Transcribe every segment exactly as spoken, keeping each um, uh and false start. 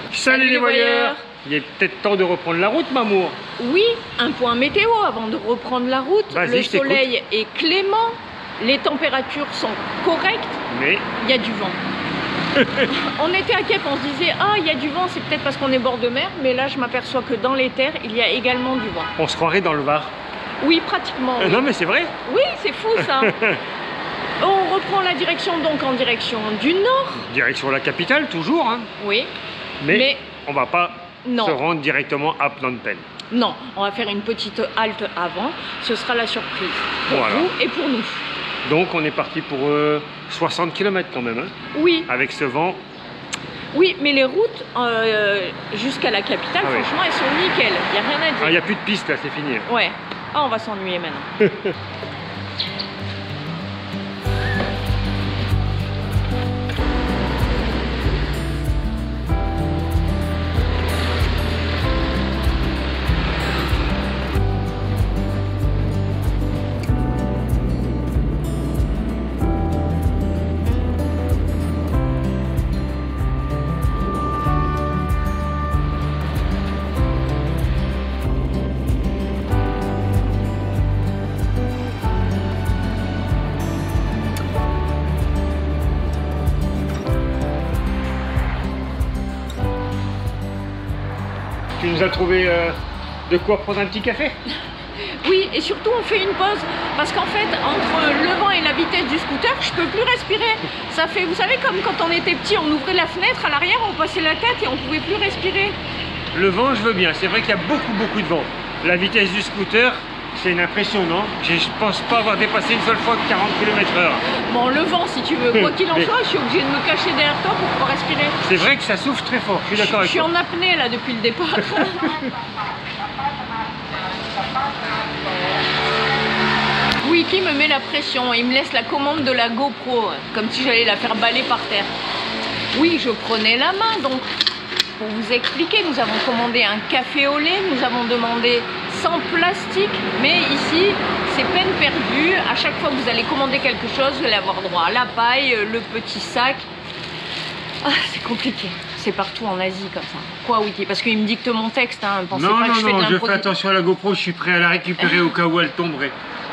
Salut les voyeurs. Il est peut-être temps de reprendre la route, Mamour. Oui, un point météo avant de reprendre la route. Le soleil est clément, les températures sont correctes, mais il y a du vent. On était à Kep, on se disait ah il y a du vent, c'est peut-être parce qu'on est bord de mer, mais là je m'aperçois que dans les terres il y a également du vent. On se croirait dans le Var. Oui, pratiquement. Euh, oui. Non mais c'est vrai. Oui, c'est fou ça. On reprend la direction donc en direction du nord. Direction la capitale toujours. Hein. Oui. Mais, mais on va pas non. se rendre directement à Phnom Penh. Non, on va faire une petite halte avant. Ce sera la surprise pour voilà. vous et pour nous. Donc on est parti pour euh, soixante kilomètres quand même. Hein, oui. Avec ce vent. Oui, mais les routes euh, jusqu'à la capitale, ah franchement, oui. elles sont nickel. Il n'y a rien à dire. Il ah, n'y a plus de piste là, c'est fini. Ouais. Ah, on va s'ennuyer maintenant. Tu nous as trouvé euh, de quoi prendre un petit café? Oui, et surtout on fait une pause parce qu'en fait entre le vent et la vitesse du scooter je peux plus respirer. Ça fait, vous savez, comme quand on était petit, on ouvrait la fenêtre à l'arrière, on passait la tête et on pouvait plus respirer. Le vent je veux bien, c'est vrai qu'il y a beaucoup beaucoup de vent. La vitesse du scooter, c'est une impression, non? Je pense pas avoir dépassé une seule fois quarante kilomètres heure. Bon, le vent si tu veux, quoi qu'il en soit, je suis obligée de me cacher derrière toi pour pouvoir respirer. C'est vrai que ça souffle très fort, je suis d'accord avec toi. Je suis en apnée là depuis le départ. Oui, qui me met la pression, il me laisse la commande de la GoPro, comme si j'allais la faire balayer par terre. Oui, je prenais la main, donc pour vous expliquer, nous avons commandé un café au lait, nous avons demandé sans plastique, mais ici, c'est peine perdue. À chaque fois que vous allez commander quelque chose, vous allez avoir droit à la paille, le petit sac. Ah, c'est compliqué. C'est partout en Asie comme ça. Quoi, Wiki? Parce qu'il me dicte mon texte. Hein. Pensez non, pas non, que je non, fais de je fais attention à la GoPro, je suis prêt à la récupérer au cas où elle tomberait.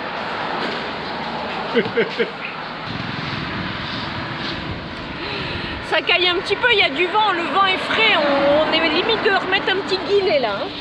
Ça caille un petit peu, il y a du vent, le vent est frais, on, on est limite de remettre un petit guillet là. Hein.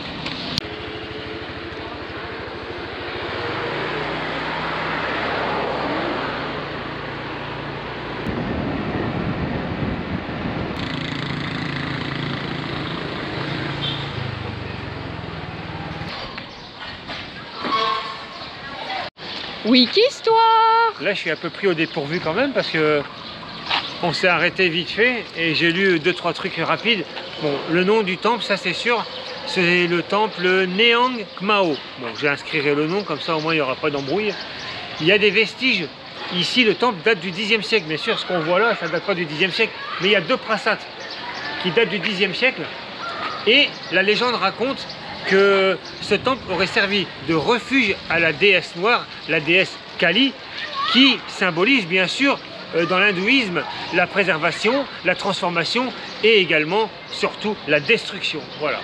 Wiki histoire. Là je suis un peu pris au dépourvu quand même parce que on s'est arrêté vite fait et j'ai lu deux trois trucs rapides. Bon, le nom du temple, ça c'est sûr, c'est le temple Neang Khmao. Bon, j'inscrirai le nom comme ça au moins il n'y aura pas d'embrouille. Il y a des vestiges. Ici le temple date du dixième siècle. Bien sûr ce qu'on voit là ça date pas du dixième siècle, mais il y a deux prasats qui datent du dixième siècle et la légende raconte que ce temple aurait servi de refuge à la déesse noire, la déesse Kali, qui symbolise bien sûr euh, dans l'hindouisme la préservation, la transformation et également, surtout, la destruction. Voilà.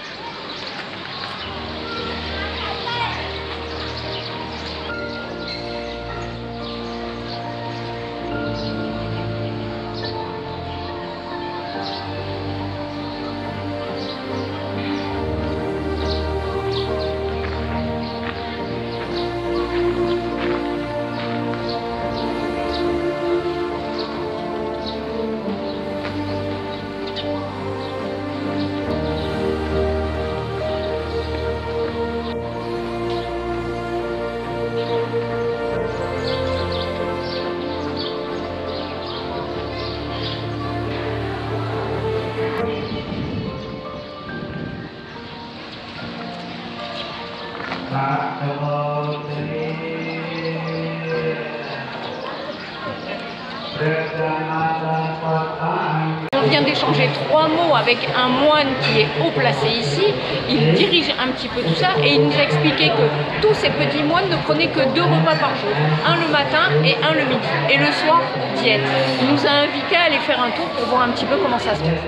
vient d'échanger trois mots avec un moine qui est haut placé ici. Il dirige un petit peu tout ça et il nous a expliqué que tous ces petits moines ne prenaient que deux repas par jour, un le matin et un le midi, et le soir, diète. Il nous a invités à aller faire un tour pour voir un petit peu comment ça se passe.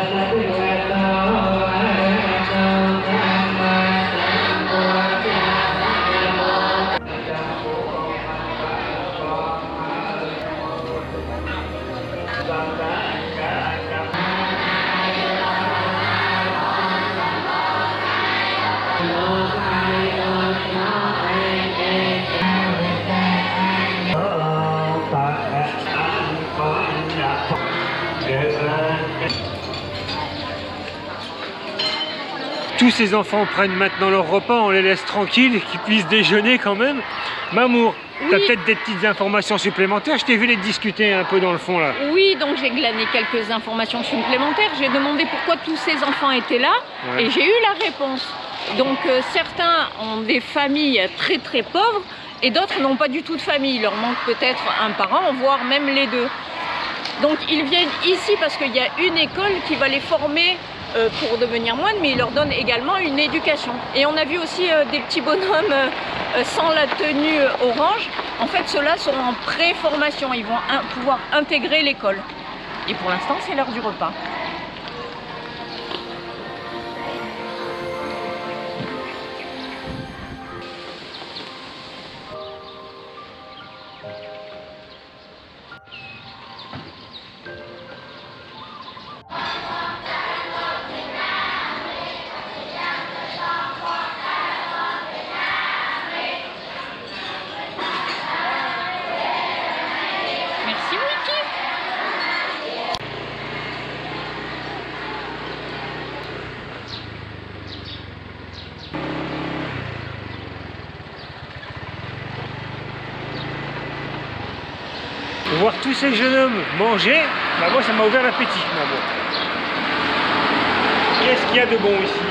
Tous ces enfants prennent maintenant leur repas, on les laisse tranquilles, qu'ils puissent déjeuner quand même. Mamour, oui. Tu as peut-être des petites informations supplémentaires, je t'ai vu les discuter un peu dans le fond là. Oui, donc j'ai glané quelques informations supplémentaires, j'ai demandé pourquoi tous ces enfants étaient là, ouais. Et j'ai eu la réponse. Donc euh, certains ont des familles très très pauvres et d'autres n'ont pas du tout de famille, il leur manque peut-être un parent, voire même les deux. Donc ils viennent ici parce qu'il y a une école qui va les former Euh, pour devenir moine, mais il leur donne également une éducation. Et on a vu aussi euh, des petits bonhommes euh, sans la tenue orange. En fait, ceux-là sont en pré-formation, ils vont in- pouvoir intégrer l'école. Et pour l'instant, c'est l'heure du repas. Voir tous ces jeunes hommes manger, bah moi ça m'a ouvert l'appétit. Qu'est-ce qu'il y a de bon ici?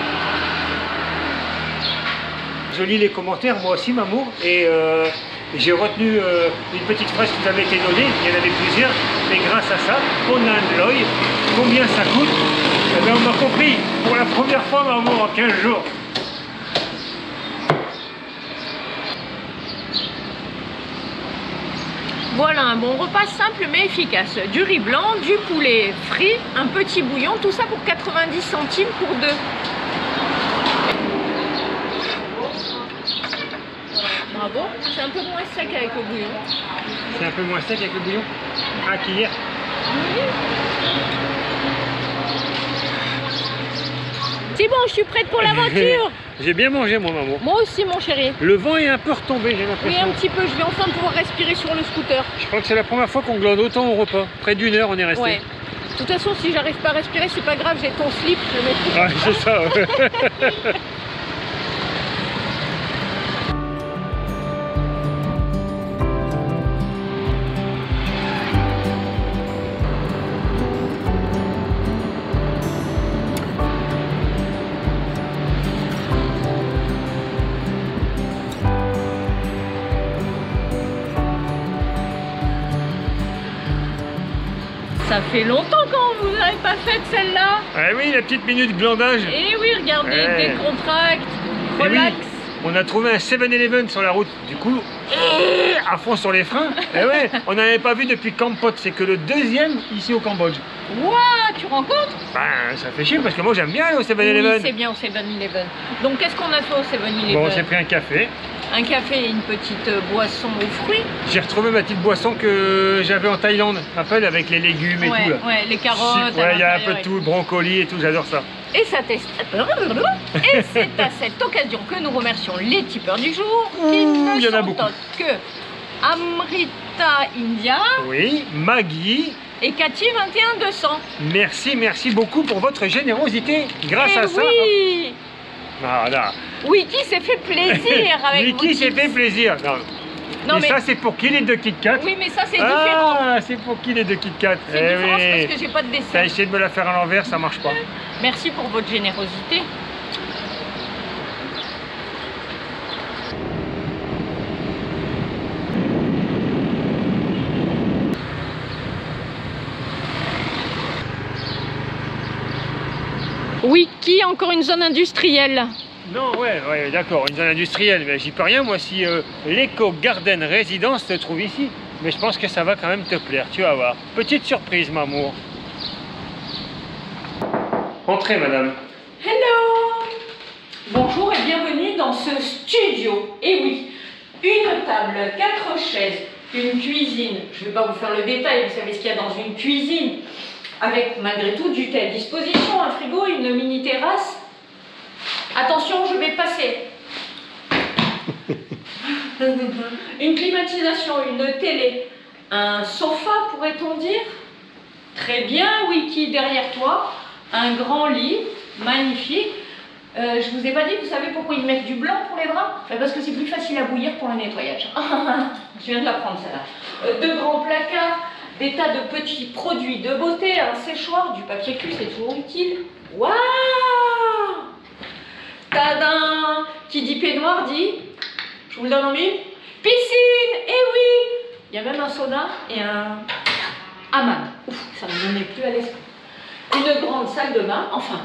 Je lis les commentaires moi aussi, Mamour, et euh, j'ai retenu euh, une petite phrase qui nous avait été donnée, il y en avait plusieurs, mais grâce à ça, on a un l'œil, combien ça coûte, eh bien, on m'a compris pour la première fois, Mamour, en quinze jours. Voilà un bon repas simple mais efficace. Du riz blanc, du poulet frit, un petit bouillon, tout ça pour quatre-vingt-dix centimes pour deux. Bravo, c'est un peu moins sec avec le bouillon. C'est un peu moins sec avec le bouillon? Ah, qu'hier. Oui. C'est bon, je suis prête pour l'aventure. J'ai bien mangé, moi, maman. Moi aussi, mon chéri. Le vent est un peu retombé, j'ai l'impression. Oui, un petit peu. Je vais enfin pouvoir respirer sur le scooter. Je crois que c'est la première fois qu'on glande autant au repas. Près d'une heure, on est resté. Ouais. De toute façon, si j'arrive pas à respirer, c'est pas grave, j'ai ton slip, je le mets. Ah, c'est ça, ouais. Ça fait longtemps qu'on vous n'avez pas fait celle-là. Ah oui, la petite minute glandage. Et oui, regardez, ouais. Décontracte, relax. Oui, on a trouvé un seven eleven sur la route, du coup, à fond sur les freins. Et ouais, on n'avait pas vu depuis Kampot, c'est que le deuxième ici au Cambodge. Waouh, tu rencontres? Ben, ça fait chier parce que moi j'aime bien aller au seven eleven. Oui, c'est bien au seven eleven. Donc qu'est-ce qu'on a fait au seven eleven? Bon, on s'est pris un café. Un café et une petite boisson aux fruits. J'ai retrouvé ma petite boisson que j'avais en Thaïlande, rappelle, avec les légumes et ouais, tout là. Ouais, les carottes. Ouais, il y a un peu de tout, brocoli et tout, j'adore ça. Et ça teste. Et c'est à cette occasion que nous remercions les tipeurs du jour, qui Ouh, ne y en a sont beaucoup. autres que Amrita India. Oui, Maggie. Et Cathy vingt et un deux cents. Merci, merci beaucoup pour votre générosité. Grâce et à ça. Oui. Voilà. Wiki s'est fait plaisir avec Wiki s'est fait plaisir. Non. Non, et mais... ça, c'est pour qui les deux Kit Kat? Oui, mais ça, c'est ah, différent. Ah, c'est pour qui les deux Kit Kat? C'est eh différent, oui. parce que j'ai pas de dessert. T'as essayé de me la faire à l'envers, ça marche pas. Merci pour votre générosité. Wiki, encore une zone industrielle. Non, ouais, ouais d'accord, une zone industrielle, mais j'y peux rien moi si euh, l'Eco Garden Résidence se trouve ici. Mais je pense que ça va quand même te plaire, tu vas voir. Petite surprise, Mamour. Entrez, madame. Hello! Bonjour et bienvenue dans ce studio. Et oui, une table, quatre chaises, une cuisine. Je ne vais pas vous faire le détail, vous savez ce qu'il y a dans une cuisine. Avec malgré tout du thé à disposition, un frigo, une mini terrasse. Attention, je vais passer. Une climatisation, une télé, un sofa pourrait-on dire. Très bien, Wiki, derrière toi, un grand lit, magnifique. Euh, je vous ai pas dit, vous savez pourquoi ils mettent du blanc pour les draps? Parce que c'est plus facile à bouillir pour le nettoyage. Je viens de l'apprendre celle-là. Euh, deux grands placards, des tas de petits produits de beauté, un séchoir, du papier cul, c'est toujours utile. Waouh! Tadam! Qui dit peignoir dit, je vous le donne en mille, piscine! Eh oui! Il y a même un sauna et un hammam. Ouf, ça ne me donnait plus à l'esprit. Une grande salle de bain, enfin,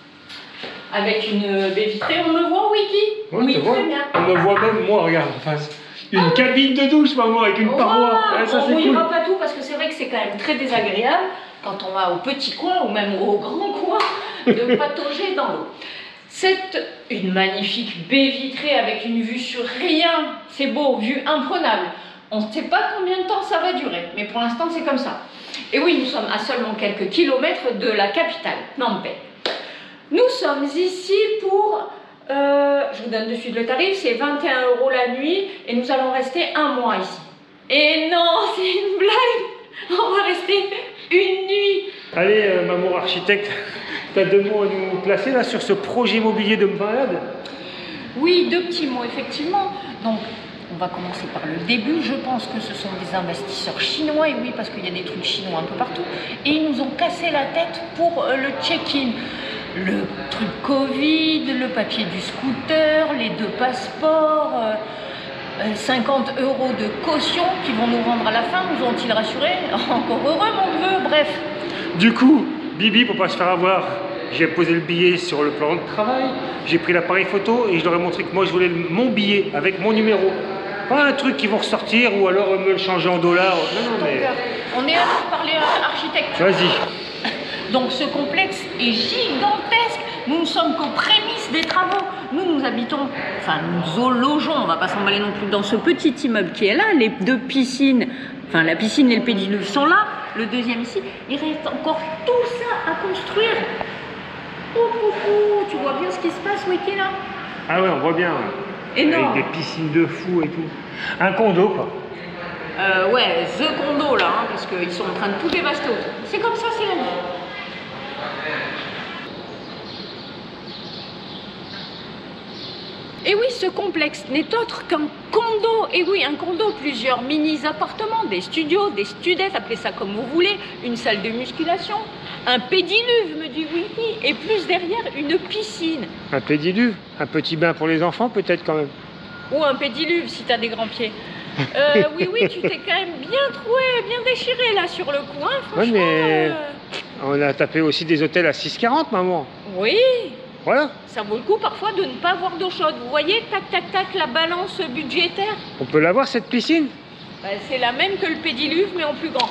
avec une baie vitrée. On me voit, Wiki? Ouais, oui, très bien. On me voit même, moi, regarde en face. Une ah, cabine de douche, maman, avec une wow, paroi. Ouais, ça, on ne voyera cool. pas tout parce que c'est vrai que c'est quand même très désagréable quand on va au petit coin ou même au grand coin de patauger dans l'eau. C'est une magnifique baie vitrée avec une vue sur rien. C'est beau, vue imprenable. On ne sait pas combien de temps ça va durer, mais pour l'instant c'est comme ça. Et oui, nous sommes à seulement quelques kilomètres de la capitale, Phnom Penh. Nous sommes ici pour, euh, je vous donne de suite le tarif, c'est vingt et un euros la nuit et nous allons rester un mois ici. Et non, c'est une blague, on va rester une nuit. Allez, euh, Mamour architecte, tu as deux mots à nous placer là sur ce projet immobilier de malade? Oui, deux petits mots, effectivement. Donc, on va commencer par le début. Je pense que ce sont des investisseurs chinois, et oui, parce qu'il y a des trucs chinois un peu partout. Et ils nous ont cassé la tête pour euh, le check-in. Le truc Covid, le papier du scooter, les deux passeports, euh, euh, cinquante euros de caution qui vont nous rendre à la fin, nous ont-ils rassurés? Encore heureux, mon neveu, bref. Du coup, Bibi, pour pas se faire avoir, j'ai posé le billet sur le plan de travail, j'ai pris l'appareil photo et je leur ai montré que moi je voulais mon billet avec mon numéro. Pas un truc qui vont ressortir ou alors me le changer en dollars. Non, non, mais... On est là pour parler architecture. Vas-y. Donc ce complexe est gigantesque. Nous ne sommes qu'aux prémices des travaux. Nous, nous habitons, enfin nous logeons, on ne va pas s'emballer non plus, dans ce petit immeuble qui est là. Les deux piscines, enfin la piscine et le pédiluve sont là. Le deuxième ici, il reste encore tout ça à construire. Oh, oh, oh, tu vois bien ce qui se passe, Wiki, là? Ah ouais, on voit bien. Énorme. Avec des piscines de fou et tout. Un condo, quoi. Euh, ouais, the condo, là, hein, parce qu'ils sont en train de tout dévaster autour. C'est comme ça, c'est la vie. Et oui, ce complexe n'est autre qu'un condo. Et oui, un condo, plusieurs mini-appartements, des studios, des studettes, appelez ça comme vous voulez, une salle de musculation, un pédiluve, me dit Wiki, et plus derrière, une piscine. Un pédiluve? Un petit bain pour les enfants, peut-être quand même? Ou un pédiluve, si tu as des grands pieds. Euh, oui, oui, tu t'es quand même bien troué, bien déchiré, là, sur le coin, franchement. Ouais, mais euh... on a tapé aussi des hôtels à six quarante, maman. Oui. Voilà. Ça vaut le coup parfois de ne pas avoir d'eau chaude. Vous voyez, tac, tac, tac, la balance budgétaire. On peut l'avoir, cette piscine? Ben, c'est la même que le pédiluve, mais en plus grand.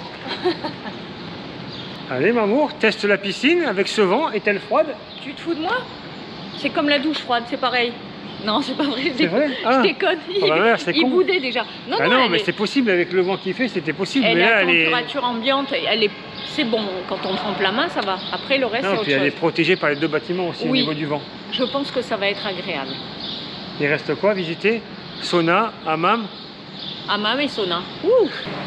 Allez, Mamour, teste la piscine avec ce vent. Est-elle froide? Tu te fous de moi? C'est comme la douche froide, c'est pareil. Non, c'est pas vrai, c'est vrai ah. Je déconne. Oh bah merde, il boudait déjà. Non, ah non, non mais est... c'est possible avec le vent qui fait, c'était possible. Elle mais est là, à elle température est... ambiante, elle est... c'est bon. Quand on trempe la main, ça va. Après, le reste, c'est autre puis chose. Elle est protégée par les deux bâtiments aussi, oui, au niveau du vent. Je pense que ça va être agréable. Il reste quoi à visiter? Sauna, hammam? Hammam et sauna. Ouh.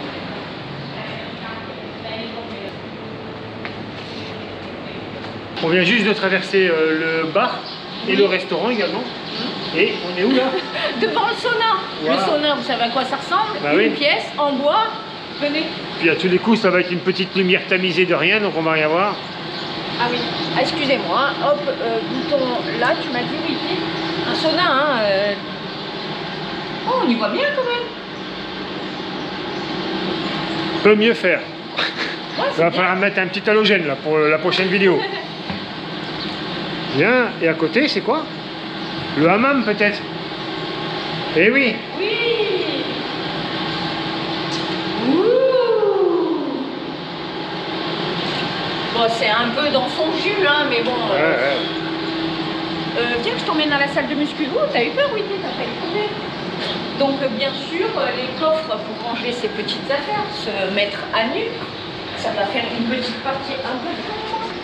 On vient juste de traverser euh, le bar et oui. le restaurant également. Et on est où là? Devant le sauna. Wow. Le sauna, vous savez à quoi ça ressemble? Bah Une oui. pièce en bois. Venez. Puis à tous les coups, ça va être une petite lumière tamisée de rien, donc on va rien voir. Ah oui, ah, excusez-moi. Hop, euh, bouton là, tu m'as dit oui. Un sauna, hein. Euh... Oh, on y voit bien quand même. Peut mieux faire. Ouais, il va falloir mettre un petit halogène là pour la prochaine vidéo. Bien, et à côté, c'est quoi? Le hammam peut-être? Eh oui. Oui. Ouh. Bon, c'est un peu dans son jus, hein, mais bon. Ouais, euh, ouais. euh, viens que je t'emmène à la salle de muscu. Oh, t'as eu peur, oui, t'as failli courir. Donc, euh, bien sûr, euh, les coffres pour ranger ses petites affaires, se mettre à nu. Ça va faire une petite partie un peu plus.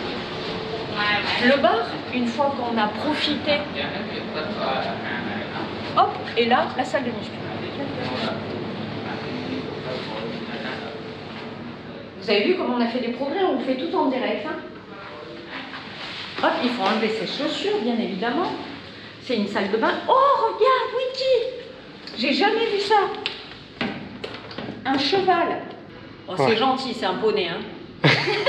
Le bar, une fois qu'on a profité, hop, et là, la salle de muscu. Vous avez vu comment on a fait des progrès, on le fait tout en direct. Hein. Hop, il faut enlever ses chaussures, bien évidemment. C'est une salle de bain. Oh, regarde, Wiki! J'ai jamais vu ça. Un cheval. Oh, c'est ouais. Gentil, c'est un poney. Hein.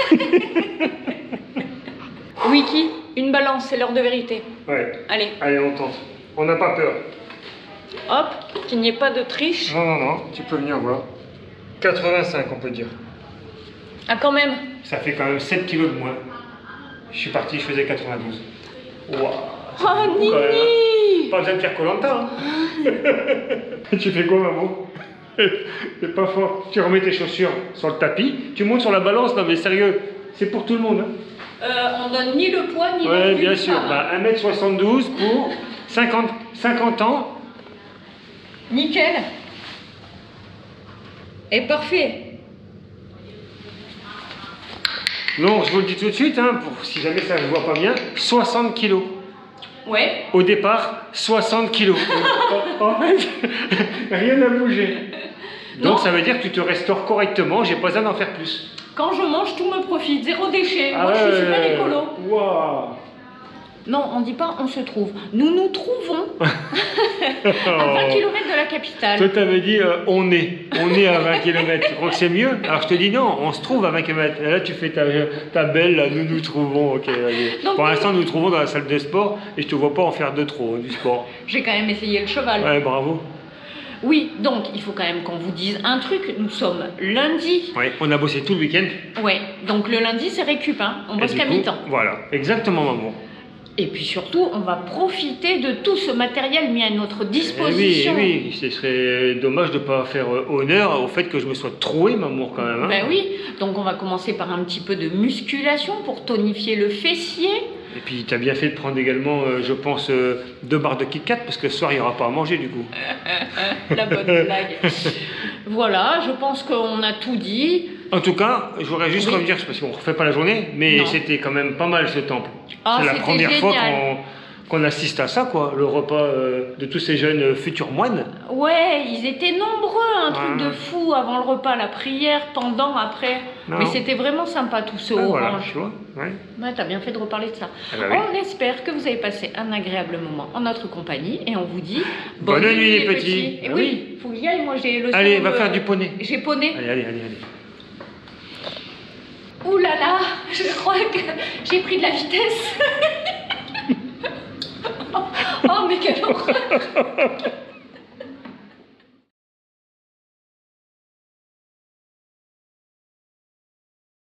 Wiki, une balance, c'est l'heure de vérité. Ouais. Allez. Allez, on tente. On n'a pas peur. Hop, qu'il n'y ait pas de triche. Non, non, non, tu peux venir voir. quatre-vingt-cinq, on peut dire. Ah, quand même. Ça fait quand même sept kilos de moins. Je suis parti, je faisais quatre-vingt-douze. Waouh. Oh, Nini! Pas besoin de faire Koh-Lanta. Hein. Tu fais quoi, maman? C'est pas fort. Tu remets tes chaussures sur le tapis, tu montes sur la balance. Non, mais sérieux, c'est pour tout le monde. Hein. Euh, on donne ni le poids ni ouais, le bien sûr. Bah, un mètre soixante-douze pour cinquante, cinquante ans. Nickel. Et parfait. Non, je vous le dis tout de suite, hein, pour, si jamais ça ne voit pas bien, soixante kilos. Ouais. Au départ, soixante kilos. En fait, rien n'a bougé. Donc non. Ça veut dire que tu te restaures correctement, j'ai pas besoin d'en faire plus. Quand je mange, tout me profite, zéro déchet. Ah Moi, ouais, je suis super euh, écolo. Waouh. Non, on dit pas on se trouve. Nous nous trouvons à vingt kilomètres de la capitale. Toi, t'avais dit euh, on est. On est à vingt kilomètres. Tu crois que c'est mieux? Alors je te dis non, on se trouve à vingt kilomètres. Et là, tu fais ta, ta belle, là, nous nous trouvons. Ok, allez. Donc, pour l'instant, nous nous trouvons dans la salle de sport et je te vois pas en faire de trop, hein, du sport. J'ai quand même essayé le cheval. Ouais, bravo. Oui, donc il faut quand même qu'on vous dise un truc. Nous sommes lundi. Oui, on a bossé tout le week-end. Ouais, donc le lundi, c'est récup. Hein. On bosse qu'à mi-temps. Voilà, exactement, maman. Et puis surtout, on va profiter de tout ce matériel mis à notre disposition. Eh oui, oui, ce serait dommage de ne pas faire honneur au fait que je me sois troué, maman, quand même. Hein. Ben oui, donc on va commencer par un petit peu de musculation pour tonifier le fessier. Et puis, tu as bien fait de prendre également, euh, je pense, euh, deux barres de Kit Kat, parce que ce soir, il n'y aura pas à manger, du coup. La bonne blague. Voilà, je pense qu'on a tout dit. En tout cas, je voudrais juste oui. revenir, parce qu'on ne refait pas la journée, mais c'était quand même pas mal, ce temple. Ah, c'est la première génial. fois qu'on qu'on assiste à ça, quoi, le repas euh, de tous ces jeunes euh, futurs moines. Ouais, ils étaient nombreux, un truc ah. de fou, avant le repas, la prière, pendant, après. Non. Mais c'était vraiment sympa, tout ce ah, orange. Voilà, tu vois, ouais. Ouais, t'as bien fait de reparler de ça. Ah bah oui. On espère que vous avez passé un agréable moment en notre compagnie, et on vous dit bonne, bonne nuit, les petits. petits. Et ah, oui, il faut que j'y aille, moi j'ai le Allez, va de... faire du poney. J'ai poney. Allez, allez, allez, allez. Ouh là là, je crois que j'ai pris de la vitesse. Oh, mais quelle horreur.